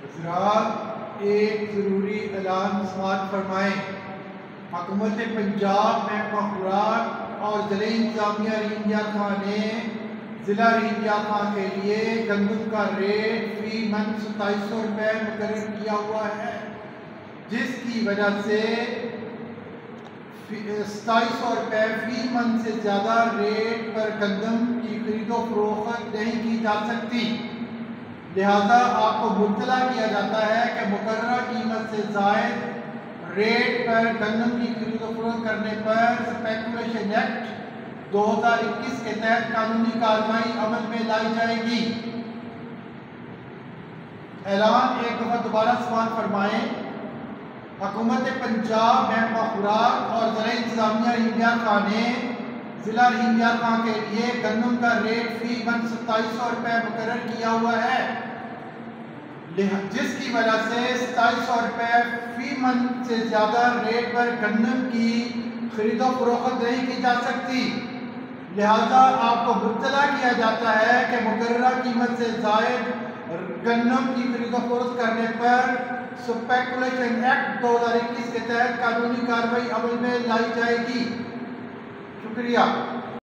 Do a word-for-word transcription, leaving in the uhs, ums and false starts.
حضرات ایک ضروری اعلان سماعت فرمائیں۔ حکومت پنجاب محکمہ خوراک اور ضلع انتظامیہ رحیم خان نے ضلع رحیم خان کے لیے گندم کا ریٹ فی من ستائیس سو روپے مقرر کیا ہوا ہے، جس کی وجہ سے ستائیس سو روپے فی من سے زیادہ ریٹ پر گندم کی خرید و فروخت نہیں کی جا سکتی۔ لہذا آپ کو مطلع کیا جاتا ہے کہ مقررہ قیمت سے زائد ریٹ پر گندم کی خرید و فروخت کرنے پر اسپیکولیشن ایکٹ دو ہزار اکیس کے تحت قانونی کارروائی عمل میں لائی جائے گی۔ اعلان ایک دفعہ دوبارہ سماعت فرمائیں۔ حکومت پنجاب محکمہ خوراک اور ضلع انتظامیہ رحیم خان نے ضلع رحیم خان کے لیے گندم کا ریٹ فی من ستائیس سو روپے مقرر کیا ہوا ہے، جس کی وجہ سے ستائیس سو روپے فی من سے زیادہ ریٹ پر گندم کی خرید و فروخت نہیں کی جا سکتی۔ لہذا آپ کو مطلع کیا جاتا ہے کہ مقررہ قیمت سے زائد گندم کی خرید و فروخت کرنے پر اسپیکولیشن ایکٹ دو ہزار اکیس کے تحت قانونی کارروائی عمل میں لائی جائے گی۔ شکریہ۔